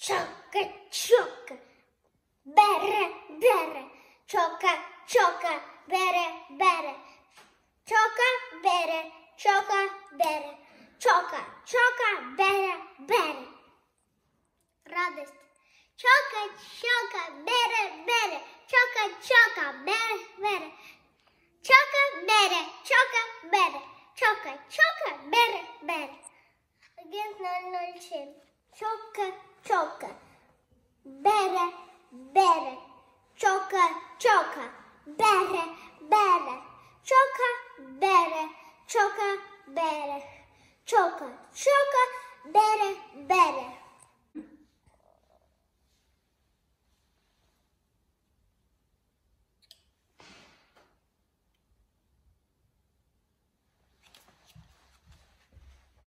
Чока, чока, бере, бере, чока, чока, бере, бере, чока, бере, чока, бере, чока, чока, бере, бере. Радость. Чока, чока, бере, бере, чока, чока, бере, бере, чока, бере, чока, бере, чока, чока, бере, бере. Агент 007. Чока, чока, бере, бере, чока, чока, бере, бере, чока, бере, чока, бере, чока, чока, бере, бере.